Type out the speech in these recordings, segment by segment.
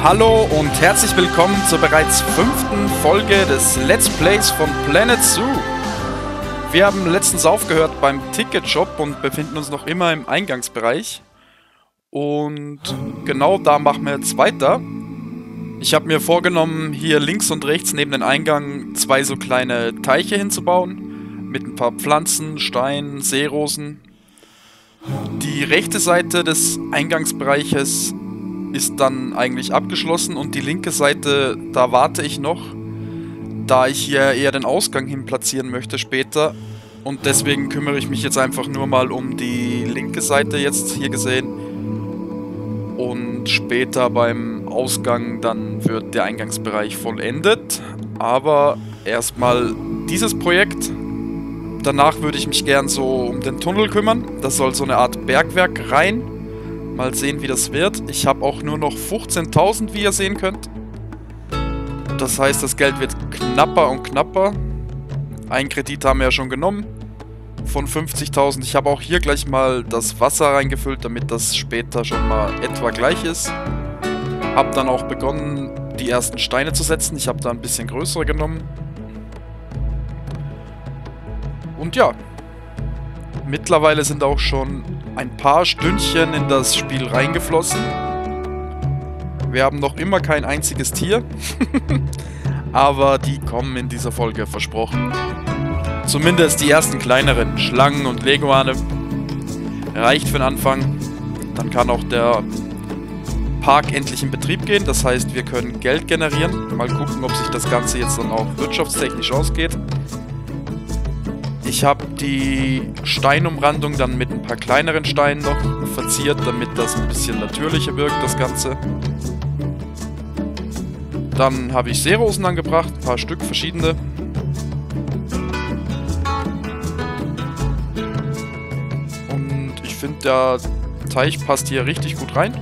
Hallo und herzlich willkommen zur bereits 5. Folge des Let's Plays von Planet Zoo. Wir haben letztens aufgehört beim Ticketshop und befinden uns noch immer im Eingangsbereich. Und genau da machen wir jetzt weiter. Ich habe mir vorgenommen, hier links und rechts neben den Eingang 2 so kleine Teiche hinzubauen. Mit ein paar Pflanzen, Steinen, Seerosen. Die rechte Seite des Eingangsbereiches ist dann eigentlich abgeschlossen und die linke Seite, da warte ich noch, da ich hier eher den Ausgang hin platzieren möchte später. Und deswegen kümmere ich mich jetzt einfach nur mal um die linke Seite jetzt hier gesehen. Und später beim Ausgang dann wird der Eingangsbereich vollendet. Aber erstmal dieses Projekt. Danach würde ich mich gern so um den Tunnel kümmern. Das soll so eine Art Bergwerk rein. Mal sehen, wie das wird. Ich habe auch nur noch 15.000, wie ihr sehen könnt. Das heißt, das Geld wird knapper und knapper. Einen Kredit haben wir ja schon genommen. Von 50.000. Ich habe auch hier gleich mal das Wasser reingefüllt, damit das später schon mal etwa gleich ist. Habe dann auch begonnen, die ersten Steine zu setzen. Ich habe da ein bisschen größere genommen. Und ja, mittlerweile sind auch schon ein paar Stündchen in das Spiel reingeflossen. Wir haben noch immer kein einziges Tier. Aber die kommen in dieser Folge, versprochen. Zumindest die ersten kleineren Schlangen und Leguane. Reicht für den Anfang. Dann kann auch der Park endlich in Betrieb gehen. Das heißt, wir können Geld generieren. Mal gucken, ob sich das Ganze jetzt dann auch wirtschaftstechnisch ausgeht. Ich habe die Steinumrandung dann mit ein paar kleineren Steinen noch verziert, damit das ein bisschen natürlicher wirkt, das Ganze. Dann habe ich Seerosen angebracht, ein paar Stück verschiedene. Und ich finde, der Teich passt hier richtig gut rein.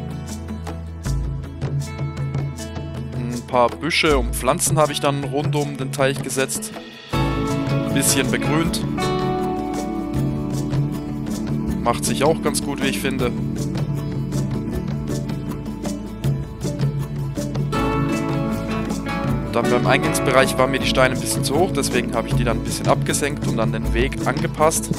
Ein paar Büsche und Pflanzen habe ich dann rund um den Teich gesetzt. Ein bisschen begrünt. Macht sich auch ganz gut, wie ich finde. Dann beim Eingangsbereich waren mir die Steine ein bisschen zu hoch, deswegen habe ich die dann ein bisschen abgesenkt und an den Weg angepasst.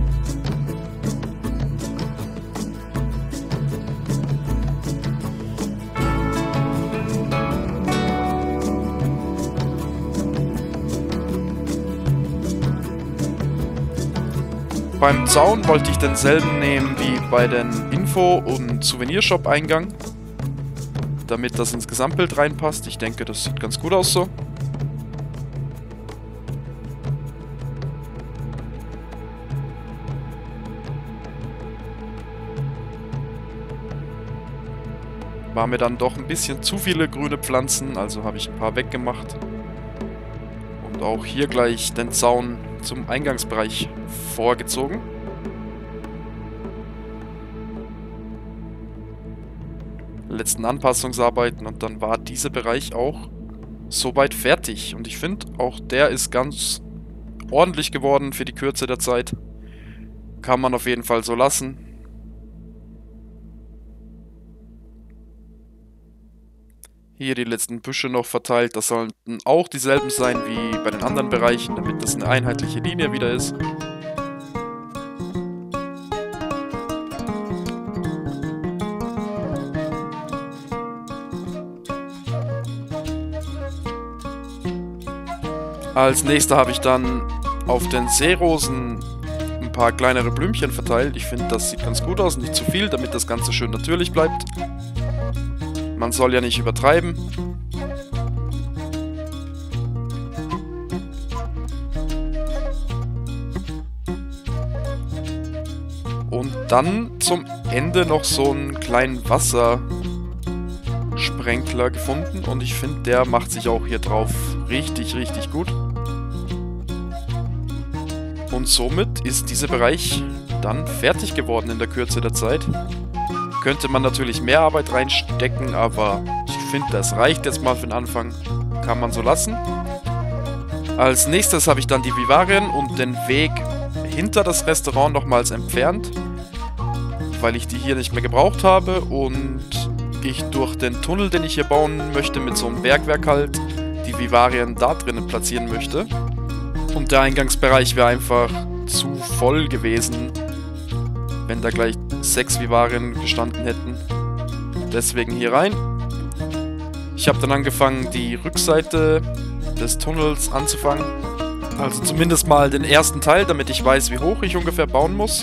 Beim Zaun wollte ich denselben nehmen wie bei den Info- und Souvenirshop-Eingang, damit das ins Gesamtbild reinpasst. Ich denke, das sieht ganz gut aus so. War mir dann doch ein bisschen zu viele grüne Pflanzen, also habe ich ein paar weggemacht. Und auch hier gleich den Zaun zum Eingangsbereich vorgezogen. Letzten Anpassungsarbeiten und dann war dieser Bereich auch soweit fertig. Und ich finde, auch der ist ganz ordentlich geworden für die Kürze der Zeit. Kann man auf jeden Fall so lassen. Hier die letzten Büsche noch verteilt. Das sollten auch dieselben sein wie bei den anderen Bereichen, damit das eine einheitliche Linie wieder ist. Als nächster habe ich dann auf den Seerosen ein paar kleinere Blümchen verteilt. Ich finde, das sieht ganz gut aus, nicht zu viel, damit das Ganze schön natürlich bleibt. Man soll ja nicht übertreiben. Und dann zum Ende noch so einen kleinen Wassersprenkler gefunden. Und ich finde, der macht sich auch hier drauf richtig, richtig gut. Und somit ist dieser Bereich dann fertig geworden in der Kürze der Zeit. Könnte man natürlich mehr Arbeit reinstecken, aber ich finde, das reicht jetzt mal für den Anfang. Kann man so lassen. Als nächstes habe ich dann die Vivarien und den Weg hinter das Restaurant nochmals entfernt, weil ich die hier nicht mehr gebraucht habe. Und ich durch den Tunnel, den ich hier bauen möchte, mit so einem Bergwerk halt, die Vivarien da drinnen platzieren möchte. Und der Eingangsbereich wäre einfach zu voll gewesen, wenn da gleich 6 Vivarien gestanden hätten. Deswegen hier rein. Ich habe dann angefangen, die Rückseite des Tunnels anzufangen. Also zumindest mal den ersten Teil, damit ich weiß, wie hoch ich ungefähr bauen muss.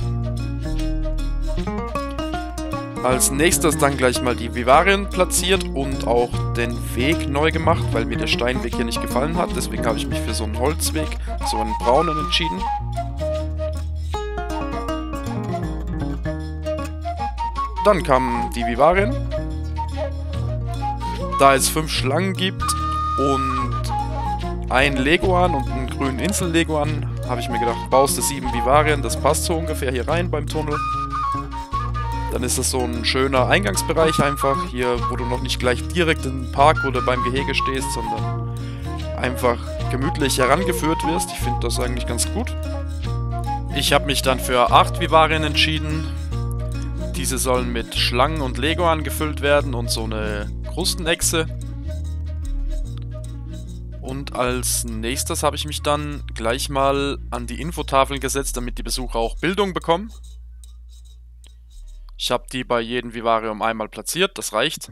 Als nächstes dann gleich mal die Vivarien platziert und auch den Weg neu gemacht, weil mir der Steinweg hier nicht gefallen hat. Deswegen habe ich mich für so einen Holzweg, so einen braunen entschieden. Dann kamen die Vivarien. Da es 5 Schlangen gibt und ein Leguan und einen grünen Insel-Leguan, habe ich mir gedacht, baust du 7 Vivarien, das passt so ungefähr hier rein beim Tunnel. Dann ist das so ein schöner Eingangsbereich einfach, hier, wo du noch nicht gleich direkt im Park oder beim Gehege stehst, sondern einfach gemütlich herangeführt wirst. Ich finde das eigentlich ganz gut. Ich habe mich dann für 8 Vivarien entschieden. Diese sollen mit Schlangen und Leguan gefüllt werden und so eine Krustenechse. Und als nächstes habe ich mich dann gleich mal an die Infotafeln gesetzt, damit die Besucher auch Bildung bekommen. Ich habe die bei jedem Vivarium einmal platziert, das reicht.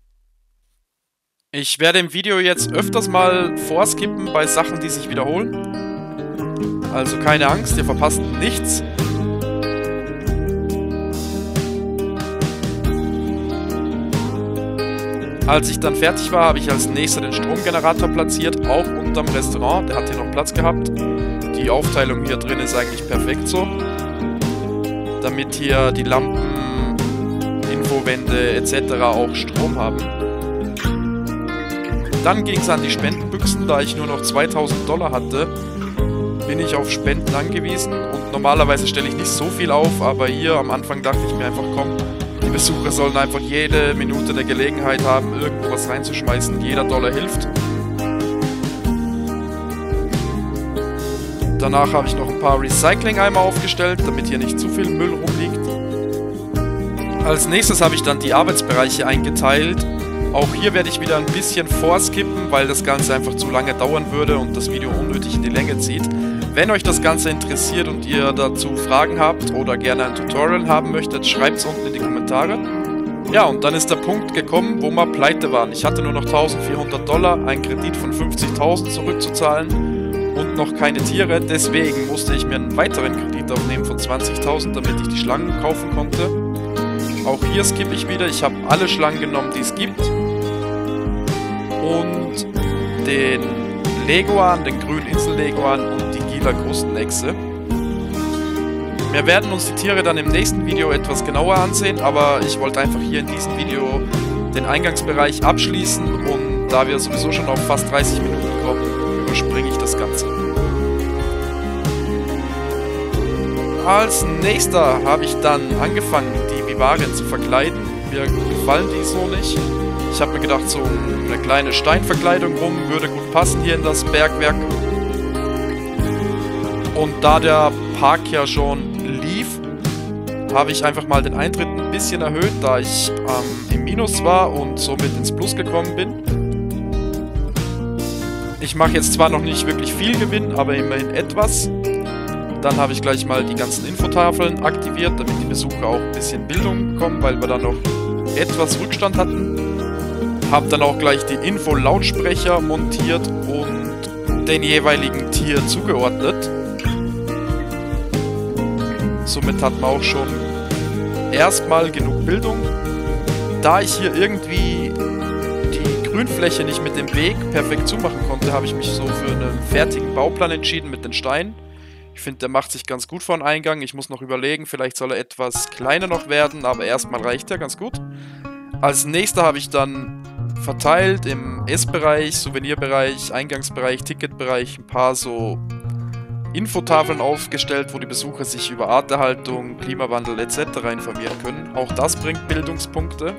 Ich werde im Video jetzt öfters mal vorskippen bei Sachen, die sich wiederholen. Also keine Angst, ihr verpasst nichts. Als ich dann fertig war, habe ich als nächster den Stromgenerator platziert, auch unterm Restaurant. Der hat hier noch Platz gehabt. Die Aufteilung hier drin ist eigentlich perfekt so. Damit hier die Lampen, Infowände etc. auch Strom haben. Dann ging es an die Spendenbüchsen. Da ich nur noch 2000 $ hatte, bin ich auf Spenden angewiesen. Und normalerweise stelle ich nicht so viel auf, aber hier am Anfang dachte ich mir einfach, komm, die Besucher sollen einfach jede Minute der Gelegenheit haben, irgendwo was reinzuschmeißen. Jeder Dollar hilft. Danach habe ich noch ein paar Recycling-Eimer aufgestellt, damit hier nicht zu viel Müll rumliegt. Als nächstes habe ich dann die Arbeitsbereiche eingeteilt. Auch hier werde ich wieder ein bisschen vorskippen, weil das Ganze einfach zu lange dauern würde und das Video unnötig in die Länge zieht. Wenn euch das Ganze interessiert und ihr dazu Fragen habt oder gerne ein Tutorial haben möchtet, schreibt es unten in die Kommentare. Ja, und dann ist der Punkt gekommen, wo wir pleite waren. Ich hatte nur noch 1400 $, einen Kredit von 50.000 zurückzuzahlen und noch keine Tiere. Deswegen musste ich mir einen weiteren Kredit aufnehmen von 20.000, damit ich die Schlangen kaufen konnte. Auch hier skippe ich wieder. Ich habe alle Schlangen genommen, die es gibt. Und den Leguan, den grünen Insel-Leguan und die Gila-Krustenechse. Wir werden uns die Tiere dann im nächsten Video etwas genauer ansehen, aber ich wollte einfach hier in diesem Video den Eingangsbereich abschließen und da wir sowieso schon auf fast 30 Minuten kommen, überspringe ich das Ganze. Als nächster habe ich dann angefangen, die Vivarien zu verkleiden. Mir gefallen die so nicht. Ich habe mir gedacht, so eine kleine Steinverkleidung rum würde gut passen hier in das Bergwerk. Und da der Park ja schon lief, habe ich einfach mal den Eintritt ein bisschen erhöht, da ich im Minus war und somit ins Plus gekommen bin. Ich mache jetzt zwar noch nicht wirklich viel Gewinn, aber immerhin etwas. Dann habe ich gleich mal die ganzen Infotafeln aktiviert, damit die Besucher auch ein bisschen Bildung bekommen, weil wir da noch etwas Rückstand hatten. Habe dann auch gleich die Info-Lautsprecher montiert und den jeweiligen Tier zugeordnet. Somit hat man auch schon erstmal genug Bildung. Da ich hier irgendwie die Grünfläche nicht mit dem Weg perfekt zumachen konnte, habe ich mich so für einen fertigen Bauplan entschieden mit den Steinen. Ich finde, der macht sich ganz gut vor den Eingang. Ich muss noch überlegen, vielleicht soll er etwas kleiner noch werden, aber erstmal reicht er ganz gut. Als nächster habe ich dann verteilt im Essbereich, Souvenirbereich, Eingangsbereich, Ticketbereich ein paar so Infotafeln aufgestellt, wo die Besucher sich über Arterhaltung, Klimawandel etc. informieren können. Auch das bringt Bildungspunkte.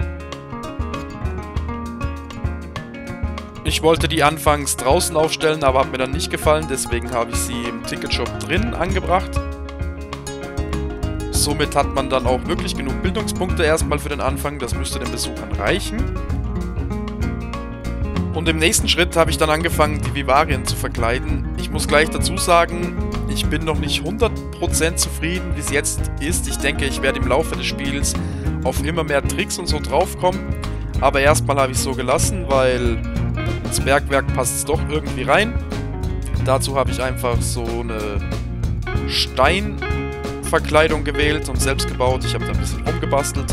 Ich wollte die anfangs draußen aufstellen, aber hat mir dann nicht gefallen, deswegen habe ich sie im Ticketshop drin angebracht. Somit hat man dann auch wirklich genug Bildungspunkte erstmal für den Anfang. Das müsste den Besuchern reichen. Und im nächsten Schritt habe ich dann angefangen, die Vivarien zu verkleiden. Ich muss gleich dazu sagen, ich bin noch nicht 100% zufrieden, wie es jetzt ist. Ich denke, ich werde im Laufe des Spiels auf immer mehr Tricks und so draufkommen. Aber erstmal habe ich es so gelassen, weil ins Bergwerk passt es doch irgendwie rein. Dazu habe ich einfach so eine Steinverkleidung gewählt und selbst gebaut. Ich habe da ein bisschen rumgebastelt.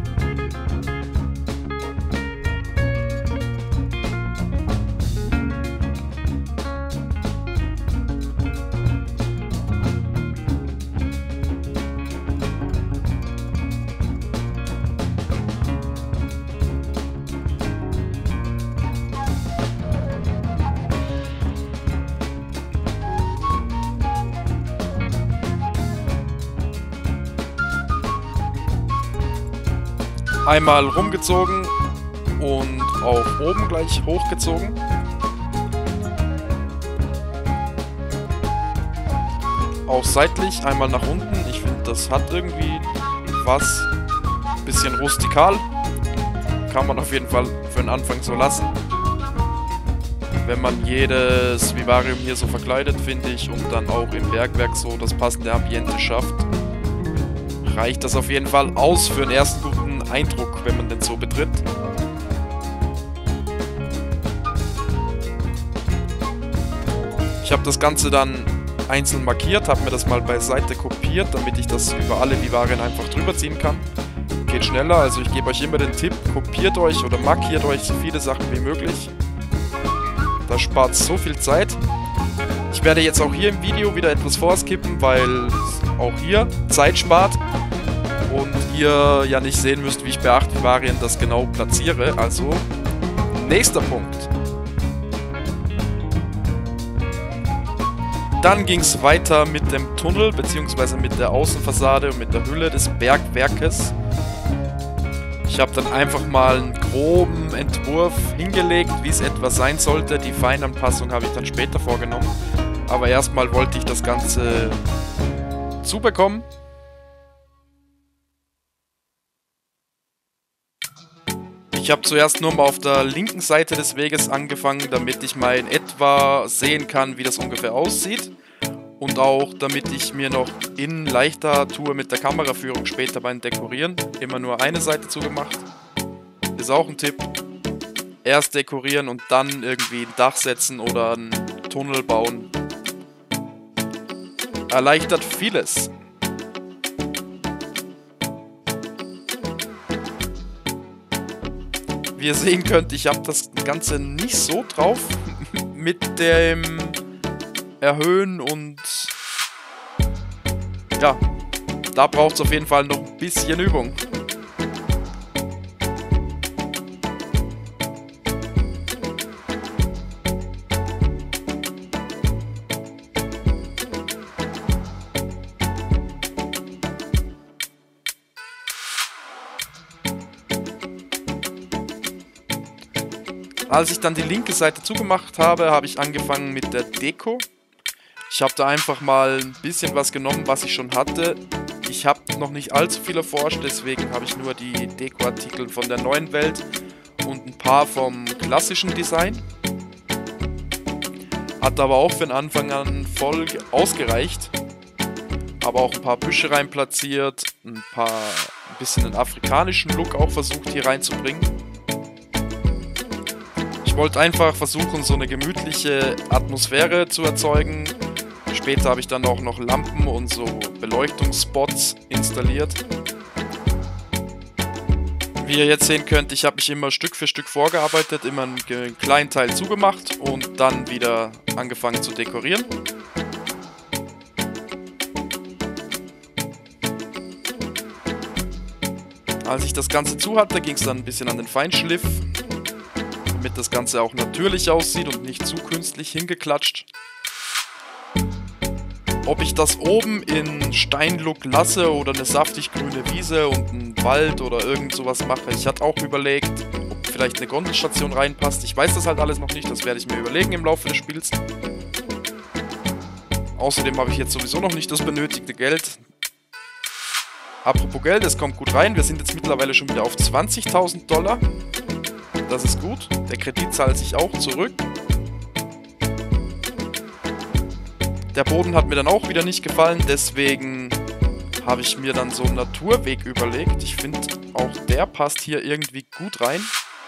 Einmal rumgezogen und auch oben gleich hochgezogen. Auch seitlich einmal nach unten. Ich finde, das hat irgendwie was. Bisschen rustikal. Kann man auf jeden Fall für den Anfang so lassen. Wenn man jedes Vivarium hier so verkleidet, finde ich, und dann auch im Bergwerk so das passende Ambiente schafft, reicht das auf jeden Fall aus für einen ersten guten Eindruck, wenn man den so betritt. Ich habe das Ganze dann einzeln markiert, habe mir das mal beiseite kopiert, damit ich das über alle Vivarien einfach drüber ziehen kann. Geht schneller, also ich gebe euch immer den Tipp, kopiert euch oder markiert euch so viele Sachen wie möglich. Das spart so viel Zeit. Ich werde jetzt auch hier im Video wieder etwas vorskippen, weil auch hier Zeit spart. Und ihr ja nicht sehen müsst, wie ich bei 8 Vivarien das genau platziere. Also, nächster Punkt. Dann ging es weiter mit dem Tunnel, beziehungsweise mit der Außenfassade und mit der Hülle des Bergwerkes. Ich habe dann einfach mal einen groben Entwurf hingelegt, wie es etwa sein sollte. Die Feinanpassung habe ich dann später vorgenommen. Aber erstmal wollte ich das Ganze zubekommen. Ich habe zuerst nur mal auf der linken Seite des Weges angefangen, damit ich mal in etwa sehen kann, wie das ungefähr aussieht. Und auch damit ich mir noch innen leichter tue mit der Kameraführung später beim Dekorieren. Immer nur eine Seite zugemacht. Ist auch ein Tipp. Erst dekorieren und dann irgendwie ein Dach setzen oder einen Tunnel bauen. Erleichtert vieles. Wie ihr sehen könnt, ich habe das Ganze nicht so drauf mit dem Erhöhen und ja, da braucht es auf jeden Fall noch ein bisschen Übung. Als ich dann die linke Seite zugemacht habe, habe ich angefangen mit der Deko. Ich habe da einfach mal ein bisschen was genommen, was ich schon hatte. Ich habe noch nicht allzu viel erforscht, deswegen habe ich nur die Dekoartikel von der neuen Welt und ein paar vom klassischen Design. Hat aber auch für den Anfang an voll ausgereicht. Aber auch ein paar Büsche rein platziert, ein bisschen den afrikanischen Look auch versucht hier reinzubringen. Ich wollte einfach versuchen, so eine gemütliche Atmosphäre zu erzeugen. Später habe ich dann auch noch Lampen und so Beleuchtungsspots installiert. Wie ihr jetzt sehen könnt, ich habe mich immer Stück für Stück vorgearbeitet, immer einen kleinen Teil zugemacht und dann wieder angefangen zu dekorieren. Als ich das Ganze zu hatte, ging es dann ein bisschen an den Feinschliff, damit das Ganze auch natürlich aussieht und nicht zu künstlich hingeklatscht. Ob ich das oben in Steinlook lasse oder eine saftig grüne Wiese und einen Wald oder irgend sowas mache. Ich hatte auch überlegt, ob vielleicht eine Gondelstation reinpasst. Ich weiß das halt alles noch nicht, das werde ich mir überlegen im Laufe des Spiels. Außerdem habe ich jetzt sowieso noch nicht das benötigte Geld. Apropos Geld, es kommt gut rein. Wir sind jetzt mittlerweile schon wieder auf 20.000 Dollar. Das ist gut. Der Kredit zahlt sich auch zurück. Der Boden hat mir dann auch wieder nicht gefallen, deswegen habe ich mir dann so einen Naturweg überlegt. Ich finde, auch der passt hier irgendwie gut rein.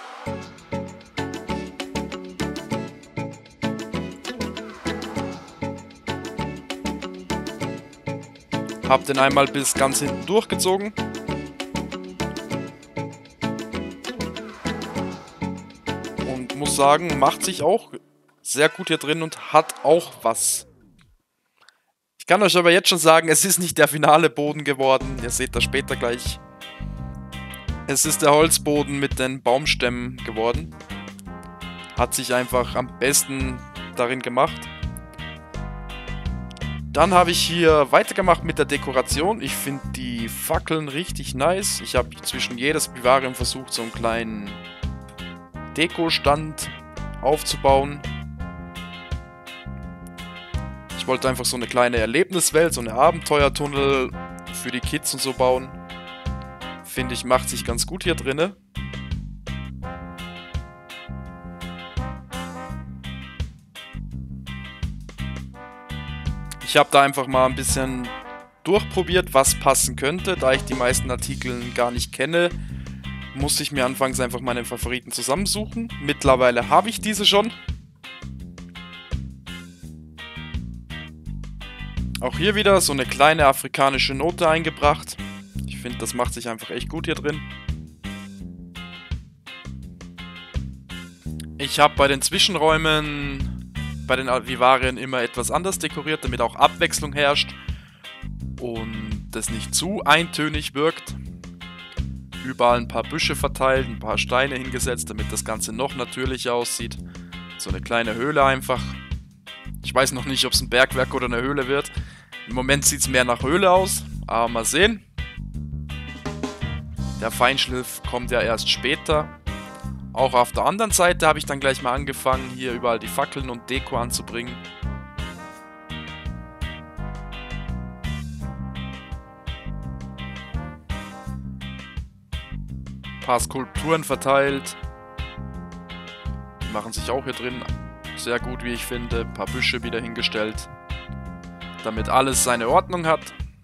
Hab den einmal bis ganz hinten durchgezogen. Und muss sagen, macht sich auch sehr gut hier drin und hat auch was. Ich kann euch aber jetzt schon sagen, es ist nicht der finale Boden geworden. Ihr seht das später gleich. Es ist der Holzboden mit den Baumstämmen geworden. Hat sich einfach am besten darin gemacht. Dann habe ich hier weitergemacht mit der Dekoration. Ich finde die Fackeln richtig nice. Ich habe zwischen jedes Vivarium versucht, so einen kleinen Dekostand aufzubauen. Ich wollte einfach so eine kleine Erlebniswelt, so eine Abenteuertunnel für die Kids und so bauen. Finde ich, macht sich ganz gut hier drinne. Ich habe da einfach mal ein bisschen durchprobiert, was passen könnte. Da ich die meisten Artikel gar nicht kenne, musste ich mir anfangs einfach meine Favoriten zusammensuchen. Mittlerweile habe ich diese schon. Auch hier wieder so eine kleine afrikanische Note eingebracht. Ich finde, das macht sich einfach echt gut hier drin. Ich habe bei den Zwischenräumen, bei den Vivarien immer etwas anders dekoriert, damit auch Abwechslung herrscht und das nicht zu eintönig wirkt. Überall ein paar Büsche verteilt, ein paar Steine hingesetzt, damit das Ganze noch natürlicher aussieht. So eine kleine Höhle einfach. Ich weiß noch nicht, ob es ein Bergwerk oder eine Höhle wird. Im Moment sieht es mehr nach Höhle aus, aber mal sehen. Der Feinschliff kommt ja erst später. Auch auf der anderen Seite habe ich dann gleich mal angefangen, hier überall die Fackeln und Deko anzubringen. Ein paar Skulpturen verteilt. Die machen sich auch hier drin sehr gut, wie ich finde. Ein paar Büsche wieder hingestellt, damit alles seine Ordnung hat.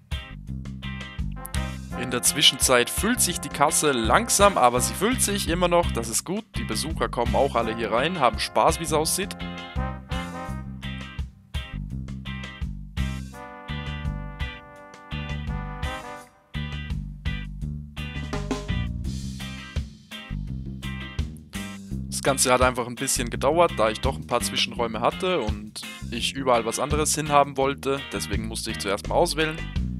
In der Zwischenzeit füllt sich die Kasse langsam, aber sie füllt sich immer noch. Das ist gut. Die Besucher kommen auch alle hier rein, haben Spaß, wie es aussieht. Das Ganze hat einfach ein bisschen gedauert, da ich doch ein paar Zwischenräume hatte und ich überall was anderes hinhaben wollte. Deswegen musste ich zuerst mal auswählen.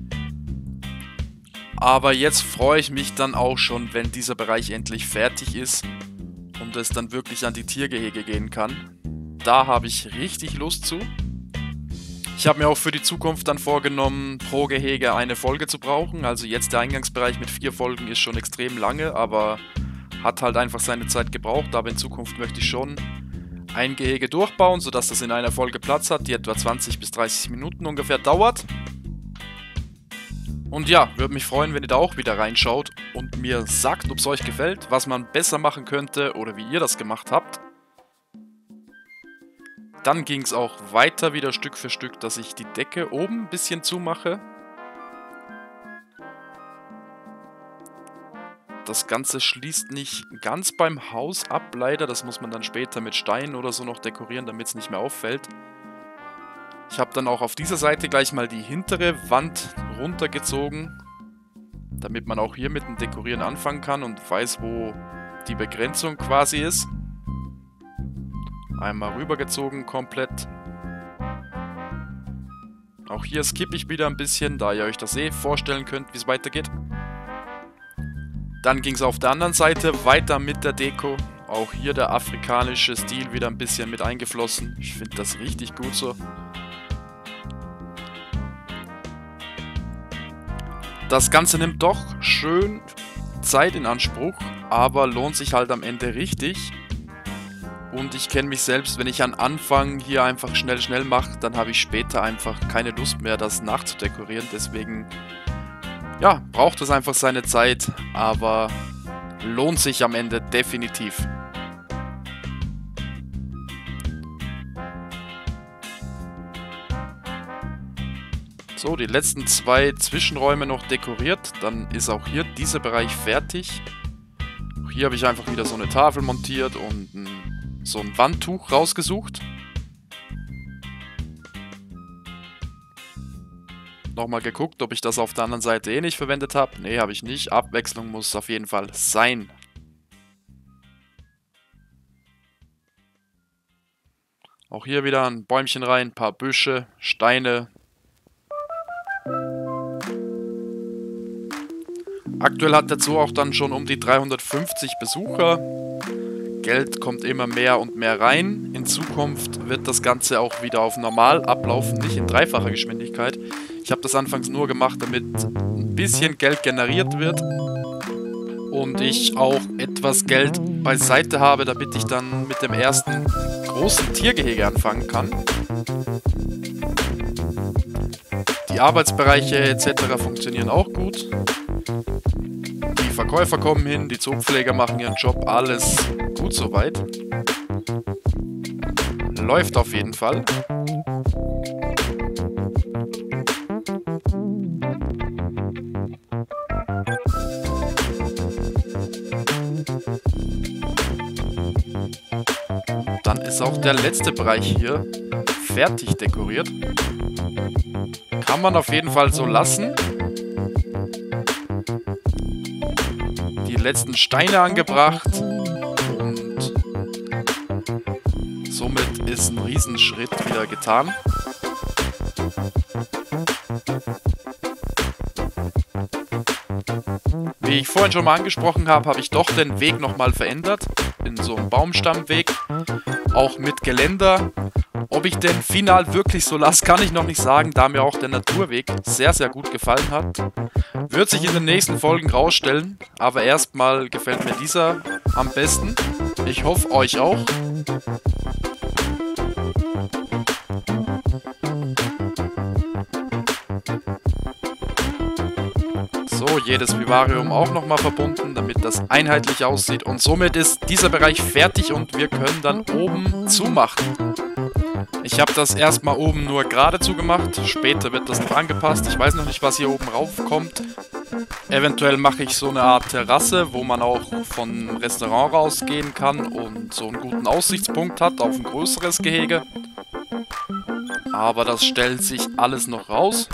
Aber jetzt freue ich mich dann auch schon, wenn dieser Bereich endlich fertig ist und es dann wirklich an die Tiergehege gehen kann. Da habe ich richtig Lust zu. Ich habe mir auch für die Zukunft dann vorgenommen, pro Gehege eine Folge zu brauchen. Also jetzt der Eingangsbereich mit 4 Folgen ist schon extrem lange, aber hat halt einfach seine Zeit gebraucht. Aber in Zukunft möchte ich schon ein Gehege durchbauen, sodass das in einer Folge Platz hat, die etwa 20 bis 30 Minuten ungefähr dauert. Und ja, würde mich freuen, wenn ihr da auch wieder reinschaut und mir sagt, ob es euch gefällt, was man besser machen könnte oder wie ihr das gemacht habt. Dann ging es auch weiter wieder Stück für Stück, dass ich die Decke oben ein bisschen zumache. Das Ganze schließt nicht ganz beim Haus ab, leider. Das muss man dann später mit Steinen oder so noch dekorieren, damit es nicht mehr auffällt. Ich habe dann auch auf dieser Seite gleich mal die hintere Wand runtergezogen, damit man auch hier mit dem Dekorieren anfangen kann und weiß, wo die Begrenzung quasi ist. Einmal rübergezogen komplett. Auch hier skippe ich wieder ein bisschen, da ihr euch das vorstellen könnt, wie es weitergeht. Dann ging es auf der anderen Seite weiter mit der Deko. Auch hier der afrikanische Stil wieder ein bisschen mit eingeflossen. Ich finde das richtig gut so. Das Ganze nimmt doch schön Zeit in Anspruch, aber lohnt sich halt am Ende richtig. Und ich kenne mich selbst, wenn ich an Anfang hier einfach schnell mache, dann habe ich später einfach keine Lust mehr, das nachzudekorieren. Deswegen Ja, braucht es einfach seine Zeit, aber lohnt sich am Ende definitiv. So, die letzten 2 Zwischenräume noch dekoriert. Dann ist auch hier dieser Bereich fertig. Auch hier habe ich einfach wieder so eine Tafel montiert und so ein Wandtuch rausgesucht. Nochmal geguckt, ob ich das auf der anderen Seite eh nicht verwendet habe. Nee, habe ich nicht. Abwechslung muss auf jeden Fall sein. Auch hier wieder ein Bäumchen rein, ein paar Büsche, Steine. Aktuell hat der Zoo auch dann schon um die 350 Besucher. Geld kommt immer mehr und mehr rein. In Zukunft wird das Ganze auch wieder auf normal ablaufen, nicht in dreifacher Geschwindigkeit. Ich habe das anfangs nur gemacht, damit ein bisschen Geld generiert wird und ich auch etwas Geld beiseite habe, damit ich dann mit dem ersten großen Tiergehege anfangen kann. Die Arbeitsbereiche etc. funktionieren auch gut. Die Verkäufer kommen hin, die Zoopfleger machen ihren Job, alles gut soweit. Läuft auf jeden Fall. Dann ist auch der letzte Bereich hier fertig dekoriert. Kann man auf jeden Fall so lassen. Die letzten Steine angebracht und somit ist ein Riesenschritt wieder getan. Wie ich vorhin schon mal angesprochen habe, habe ich doch den Weg nochmal verändert. In so einem Baumstammweg, auch mit Geländer. Ob ich den final wirklich so lasse, kann ich noch nicht sagen, da mir auch der Naturweg sehr, sehr gut gefallen hat. Wird sich in den nächsten Folgen rausstellen, aber erstmal gefällt mir dieser am besten. Ich hoffe, euch auch. So, jedes Vivarium auch nochmal verbunden, damit das einheitlich aussieht. Und somit ist dieser Bereich fertig und wir können dann oben zumachen. Ich habe das erstmal oben nur gerade zugemacht, später wird das noch angepasst. Ich weiß noch nicht, was hier oben raufkommt. Eventuell mache ich so eine Art Terrasse, wo man auch vom Restaurant rausgehen kann und so einen guten Aussichtspunkt hat auf ein größeres Gehege. Aber das stellt sich alles noch raus.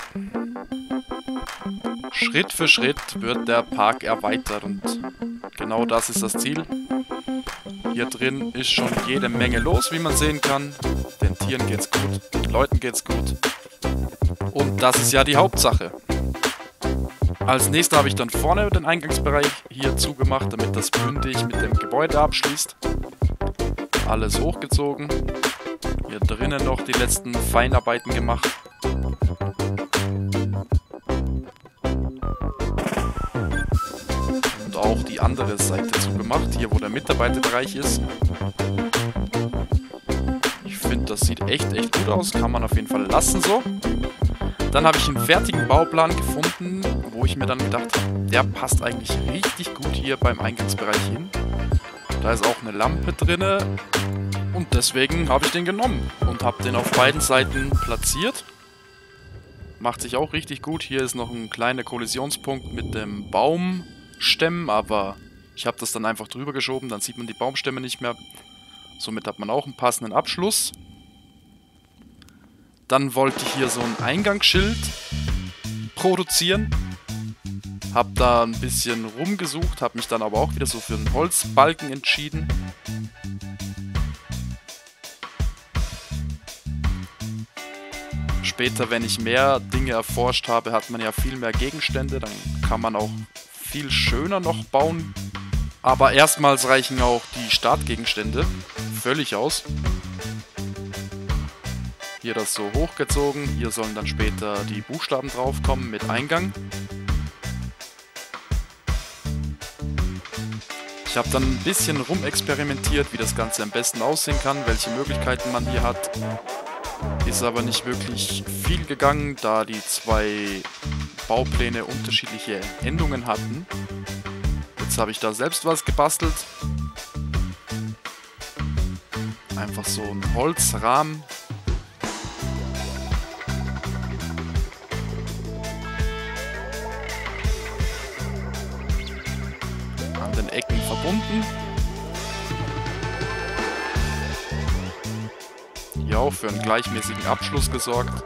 Schritt für Schritt wird der Park erweitert und genau das ist das Ziel. Hier drin ist schon jede Menge los, wie man sehen kann. Den Tieren geht's gut, den Leuten geht's gut. Und das ist ja die Hauptsache. Als nächstes habe ich dann vorne den Eingangsbereich hier zugemacht, damit das bündig mit dem Gebäude abschließt. Alles hochgezogen. Hier drinnen noch die letzten Feinarbeiten gemacht. Und auch die andere Seite zugemacht, hier wo der Mitarbeiterbereich ist. Ich finde, das sieht echt gut aus, kann man auf jeden Fall lassen so. Dann habe ich einen fertigen Bauplan gefunden, wo ich mir dann gedacht habe, der passt eigentlich richtig gut hier beim Eingangsbereich hin. Da ist auch eine Lampe drinne und deswegen habe ich den genommen und habe den auf beiden Seiten platziert. Macht sich auch richtig gut. Hier ist noch ein kleiner Kollisionspunkt mit dem Baumstämmen, aber ich habe das dann einfach drüber geschoben, dann sieht man die Baumstämme nicht mehr. Somit hat man auch einen passenden Abschluss. Dann wollte ich hier so ein Eingangsschild produzieren. Hab da ein bisschen rumgesucht, habe mich dann aber auch wieder so für einen Holzbalken entschieden. Später, wenn ich mehr Dinge erforscht habe, hat man ja viel mehr Gegenstände. Dann kann man auch viel schöner noch bauen. Aber erstmals reichen auch die Startgegenstände völlig aus. Hier das so hochgezogen. Hier sollen dann später die Buchstaben draufkommen mit Eingang. Ich habe dann ein bisschen rumexperimentiert, wie das Ganze am besten aussehen kann, welche Möglichkeiten man hier hat. Ist aber nicht wirklich viel gegangen, da die zwei Baupläne unterschiedliche Endungen hatten. Jetzt habe ich da selbst was gebastelt. Einfach so ein Holzrahmen. An den Ecken verbunden. Hier auch für einen gleichmäßigen Abschluss gesorgt.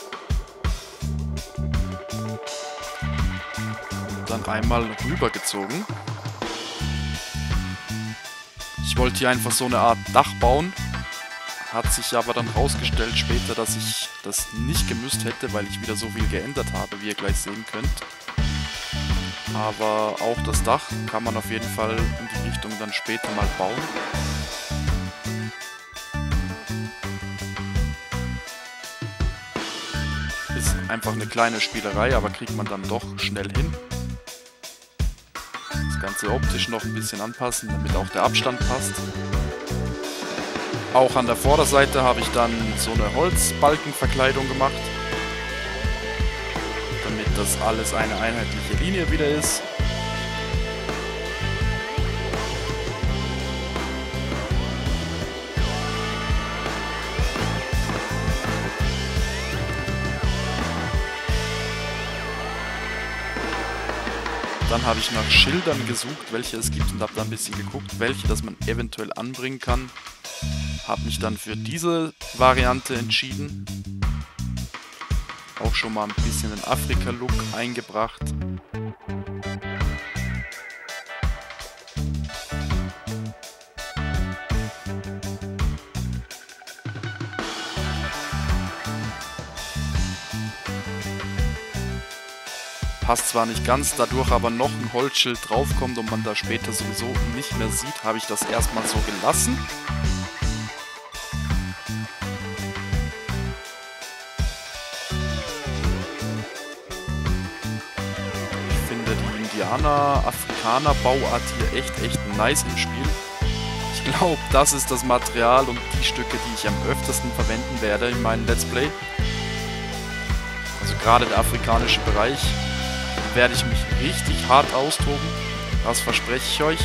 Und dann einmal rübergezogen. Ich wollte hier einfach so eine Art Dach bauen. Hat sich aber dann rausgestellt später, dass ich das nicht gemüsst hätte, weil ich wieder so viel geändert habe, wie ihr gleich sehen könnt. Aber auch das Dach kann man auf jeden Fall in die Richtung dann später mal bauen. Ist einfach eine kleine Spielerei, aber kriegt man dann doch schnell hin. Das Ganze optisch noch ein bisschen anpassen, damit auch der Abstand passt. Auch an der Vorderseite habe ich dann so eine Holzbalkenverkleidung gemacht, damit das alles eine einheitliche Linie wieder ist. Dann habe ich nach Schildern gesucht, welche es gibt und habe dann ein bisschen geguckt, welche das man eventuell anbringen kann. Habe mich dann für diese Variante entschieden. Auch schon mal ein bisschen den Afrika-Look eingebracht. Passt zwar nicht ganz, dadurch aber noch ein Holzschild draufkommt und man da später sowieso nicht mehr sieht, habe ich das erstmal so gelassen. Ich finde die Indianer-Afrikaner-Bauart hier echt nice im Spiel. Ich glaube, das ist das Material und die Stücke, die ich am öftesten verwenden werde in meinem Let's Play. Also gerade der afrikanische Bereich. Werde ich mich richtig hart austoben. Das verspreche ich euch.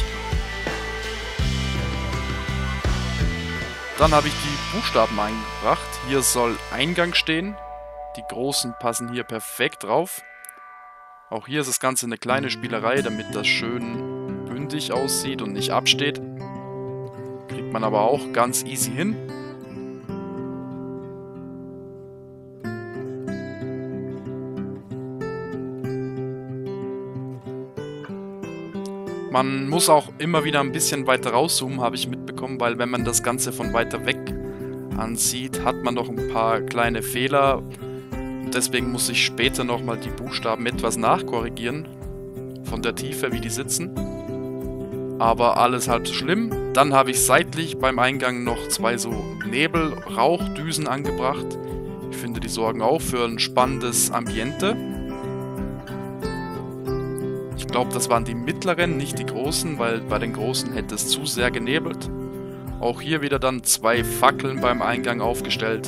Dann habe ich die Buchstaben eingebracht. Hier soll Eingang stehen. Die großen passen hier perfekt drauf. Auch hier ist das Ganze eine kleine Spielerei, damit das schön bündig aussieht und nicht absteht. Kriegt man aber auch ganz easy hin. Man muss auch immer wieder ein bisschen weiter rauszoomen, habe ich mitbekommen, weil wenn man das Ganze von weiter weg ansieht, hat man noch ein paar kleine Fehler. Deswegen muss ich später nochmal die Buchstaben etwas nachkorrigieren, von der Tiefe, wie die sitzen. Aber alles halb so schlimm. Dann habe ich seitlich beim Eingang noch zwei so Nebel-Rauchdüsen angebracht. Ich finde, die sorgen auch für ein spannendes Ambiente. Ich glaube, das waren die mittleren, nicht die großen, weil bei den großen hätte es zu sehr genebelt. Auch hier wieder dann zwei Fackeln beim Eingang aufgestellt.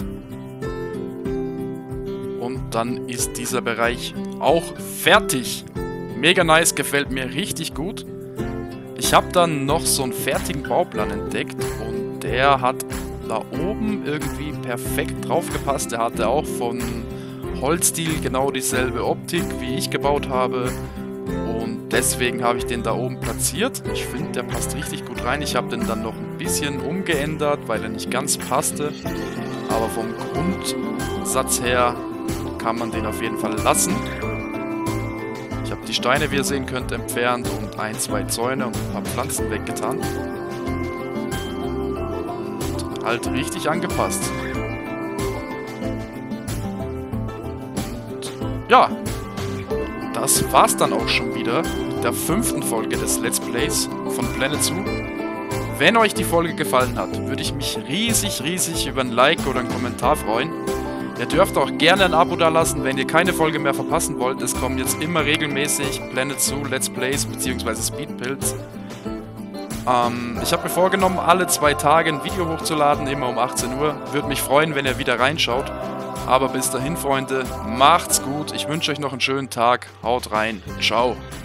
Und dann ist dieser Bereich auch fertig. Mega nice, gefällt mir richtig gut. Ich habe dann noch so einen fertigen Bauplan entdeckt und der hat da oben irgendwie perfekt drauf gepasst. Der hatte auch von Holzstil genau dieselbe Optik, wie ich gebaut habe. Und deswegen habe ich den da oben platziert. Ich finde, der passt richtig gut rein. Ich habe den dann noch ein bisschen umgeändert, weil er nicht ganz passte. Aber vom Grundsatz her kann man den auf jeden Fall lassen. Ich habe die Steine, wie ihr sehen könnt, entfernt und ein, zwei Zäune und ein paar Pflanzen weggetan. Und halt richtig angepasst. Und ja, das war's dann auch schon wieder mit der 5. Folge des Let's Plays von Planet Zoo. Wenn euch die Folge gefallen hat, würde ich mich riesig über ein Like oder einen Kommentar freuen. Ihr dürft auch gerne ein Abo dalassen, wenn ihr keine Folge mehr verpassen wollt. Es kommen jetzt immer regelmäßig Planet Zoo Let's Plays bzw. Speedbuilds. Ich habe mir vorgenommen, alle 2 Tage ein Video hochzuladen, immer um 18 Uhr. Würde mich freuen, wenn ihr wieder reinschaut. Aber bis dahin, Freunde, macht's gut. Ich wünsche euch noch einen schönen Tag. Haut rein. Ciao.